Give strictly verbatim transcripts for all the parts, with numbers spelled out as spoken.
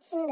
Şimdi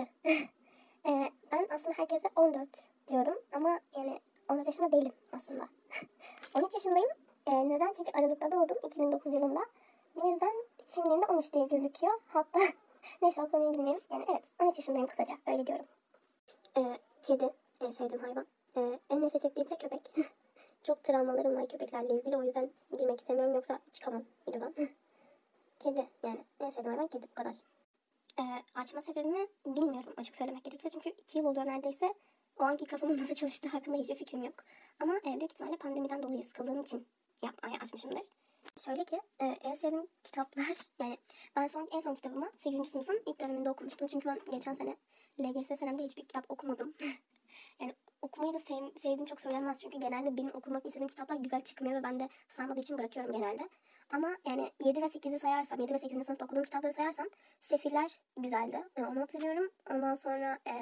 eee, ben aslında herkese on dört diyorum ama yani on dört yaşında değilim aslında. on üç yaşındayım. Eee, neden? Çünkü Aralık'ta doğdum iki bin dokuz yılında. Bu yüzden kimliğimde on üç diye gözüküyor. Hatta neyse o konuya girmeyelim. Yani evet on üç yaşındayım kısaca öyle diyorum. Eee, kedi en sevdiğim hayvan. Eee, en nefret ettiğim ise köpek. Çok travmalarım var köpeklerle ilgili, o yüzden girmek istemiyorum, yoksa çıkamam videodan. Kedi yani en sevdiğim hayvan kedi, bu kadar. Ee, açma sebebimi bilmiyorum açık söylemek gerekirse, çünkü iki yıl oluyor neredeyse. O anki kafamın nasıl çalıştığı hakkında hiçbir fikrim yok. Ama e, büyük ihtimalle pandemiden dolayı sıkıldığım için yapmaya açmışımdır. Şöyle ki e, en sevdiğim kitaplar, yani ben son, en son kitabımı sekizinci sınıfın ilk döneminde okumuştum. Çünkü ben geçen sene L G S senemde hiçbir kitap okumadım. Yani okumayı da sev, sevdiğim çok söylenmez, çünkü genelde benim okumak istediğim kitaplar güzel çıkmıyor ve ben de sarmadığı için bırakıyorum genelde. Ama yani yedi ve sekizi sayarsam, yedi ve sekizinci sınıfta okuduğum kitapları sayarsam Sefiller güzeldi. Yani onu hatırlıyorum. Ondan sonra e,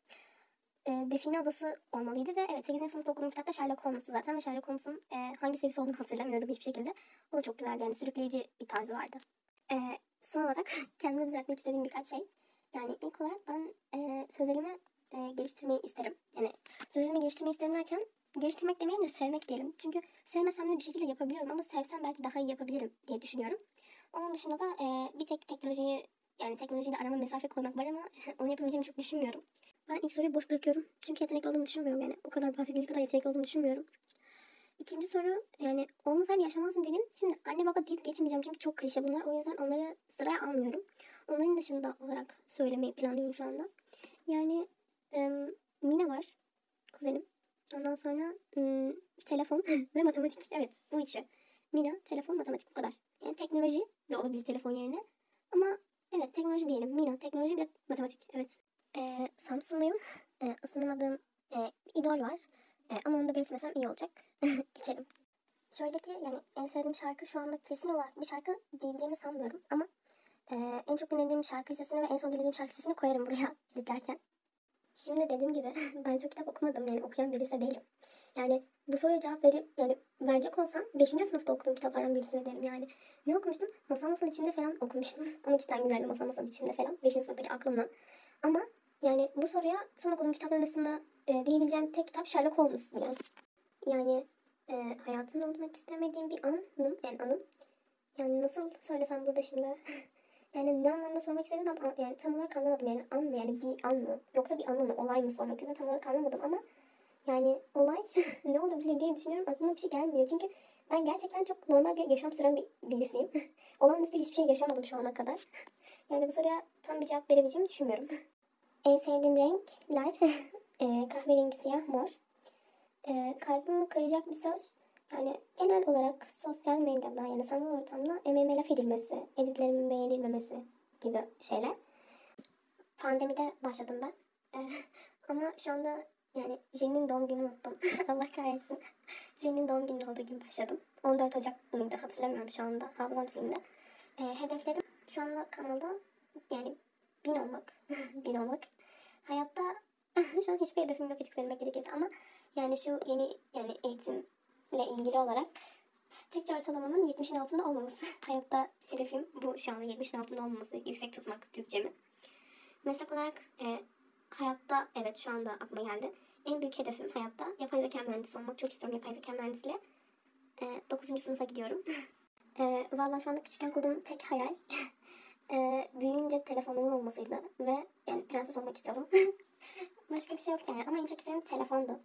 e, Define Adası olmalıydı ve evet sekizinci sınıfta okuduğum kitapta Sherlock Holmes'tu zaten ve Sherlock Holmes'un e, hangi serisi olduğunu hatırlamıyorum hiçbir şekilde. O da çok güzeldi, yani sürükleyici bir tarzı vardı. E, son olarak kendime düzeltmek istediğim birkaç şey. Yani ilk olarak ben e, sözelimi e, geliştirmeyi isterim. Yani sözelimi geliştirmeyi isterim derken geliştirmek demeyeyim de sevmek diyelim. Çünkü sevmesem de bir şekilde yapabiliyorum ama sevsem belki daha iyi yapabilirim diye düşünüyorum. Onun dışında da e, bir tek teknolojiyi, yani teknolojiyle arama mesafe koymak var ama onu yapabileceğimi çok düşünmüyorum. Ben ilk soruyu boş bırakıyorum. Çünkü yetenekli olduğumu düşünmüyorum yani. O kadar bahsedildiği kadar yetenekli olduğumu düşünmüyorum. İkinci soru, yani olmasaydı yaşamazdım dedim. Şimdi anne baba deyip geçmeyeceğim çünkü çok klişe bunlar. O yüzden onları sıraya almıyorum. Onların dışında olarak söylemeyi planlıyorum şu anda. Yani e, Mine var, kuzenim. Ondan sonra ım, telefon ve matematik. Evet, bu üçü. Mina, telefon, matematik, bu kadar. Yani teknoloji de olabilir telefon yerine. Ama evet, teknoloji diyelim. Mina, teknoloji ve matematik. Evet. Ee, Samsunluyum. Ee, ısınamadığım e, idol var. Ee, ama onu da belirtmesem iyi olacak. Geçelim. Şöyle ki yani en sevdiğim şarkı şu anda kesin olarak bir şarkı diyebileceğimi sanmıyorum. Ama e, en çok dinlediğim şarkı listesini ve en son dinlediğim şarkı listesini koyarım buraya izlerken. Şimdi dediğim gibi ben çok kitap okumadım, yani okuyan birisi değilim. Yani bu soruya cevap verip yani verecek olsam beşinci sınıfta okuduğum kitaplardan birisi derim yani. Ne okumuştum? Masal Masal içinde falan okumuştum. Ama cidden güzeldi Masal Masal içinde falan. beşinci sınıftaki aklımla. Ama yani bu soruya son okuduğum kitapların arasında e, diyebileceğim tek kitap Sherlock Holmes yani. Yani e, hayatımda unutmak istemediğim bir anım, yani anım. Yani nasıl söylesem burada şimdi. Yani ne anlamda sormak istediğini tam, yani tam olarak anlamadım. Yani an mı, yani bir an mı yoksa bir anı mı, olay mı sormak istediğini tam olarak anlamadım ama yani olay ne olabilir diye düşünüyorum, aklıma bir şey gelmiyor. Çünkü ben gerçekten çok normal bir yaşam süren bir birisiyim. Olağanüstü hiçbir şey yaşamadım şu ana kadar. Yani bu soruya tam bir cevap verebileceğimi düşünmüyorum. En sevdiğim renkler e, kahverengi, siyah, mor. E, kalbimi kıracak bir söz. Yani genel olarak sosyal medyada, yani sanal ortamda emeğime laf edilmesi, editlerimin beğenilmemesi gibi şeyler. Pandemide başladım ben. Ee, ama şu anda yani Jen'in doğum gününü unuttum. Allah kahretsin. Jen'in doğum günü olduğu gün başladım. on dört Ocak mıydı hatırlamıyorum şu anda. Hafızam silindi. Ee, hedeflerim şu anda kanalda yani bin olmak. bin olmak. Hayatta şu an hiçbir hedefim yok açık söylemek gerekirse, ama yani şu yeni yani eğitimle ilgili olarak Türkçe ortalamamın yetmişin altında olmaması. Hayatta hedefim bu şu anda, yetmişin altında olmaması, yüksek tutmak Türkçemi. Meslek olarak e, hayatta evet şu anda aklıma geldi. En büyük hedefim hayatta yapay zeka mühendisi olmak. Çok istiyorum yapay zeka mühendisliği. E, dokuzuncu sınıfa gidiyorum. e, Valla şu anda küçükken kurduğum tek hayal e, büyüyünce telefonumun olmasıydı. Ve yani prenses olmak istiyordum. Başka bir şey yok yani, ama en çok istediğim telefondu.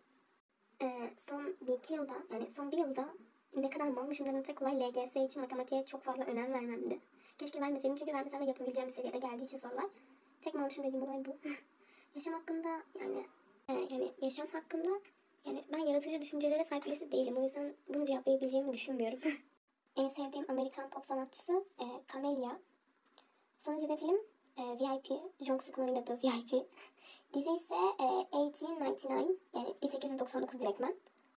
E, son bir iki yılda, yani son bir yılda ne kadar malmışım dedim, tek olay L G S için matematiğe çok fazla önem vermemdi. Keşke vermeseydim, çünkü vermesem de yapabileceğim bir seviyede geldiği için sorular. Tek malmışım dediğim olay bu. Yaşam hakkında yani e, yani yaşam hakkında yani ben yaratıcı düşüncelere sahip birisi değilim. O yüzden bunu cevaplayabileceğimi düşünmüyorum. En sevdiğim Amerikan pop sanatçısı e, Camelia. Son izlediğim film e, V I P. Jungkook'un oynadığı V I P. Dizi ise e, bin sekiz yüz doksan dokuz, yani bin sekiz yüz doksan dokuz direktmen.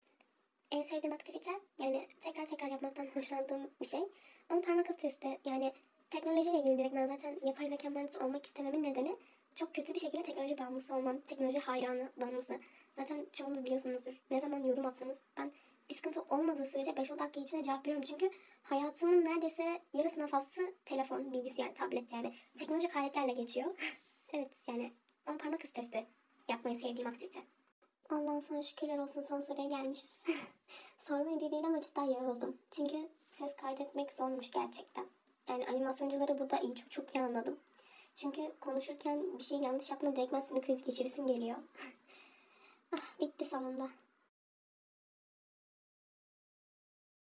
En sevdiğim aktivite yani tekrar tekrar yapmaktan hoşlandığım bir şey. On parmak hız testi. Yani teknolojiyle ilgili direkt, ben zaten yapay zeka mühendisi olmak istememin nedeni çok kötü bir şekilde teknoloji bağımlısı olmam. Teknoloji hayranı bağımlısı. Zaten çoğunuz biliyorsunuzdur. Ne zaman yorum atsanız ben bir sıkıntı olmadığı sürece beş on dakika içinde cevap veriyorum. Çünkü hayatımın neredeyse yarısından fazlası telefon, bilgisayar, tablet, yani teknolojik aletlerle geçiyor. Evet yani on parmak izi testi yapmayı sevdiğim aktivite. Allah'ım sana şükürler olsun, son soruya gelmişiz. Sormayı değil ama cidden yoruldum. Çünkü ses kaydetmek zormuş gerçekten. Yani animasyoncuları burada iyi, çok, çok iyi anladım. Çünkü konuşurken bir şey yanlış yapma, direktmen sinir krizi geçirisin geliyor. Ah, bitti sonunda.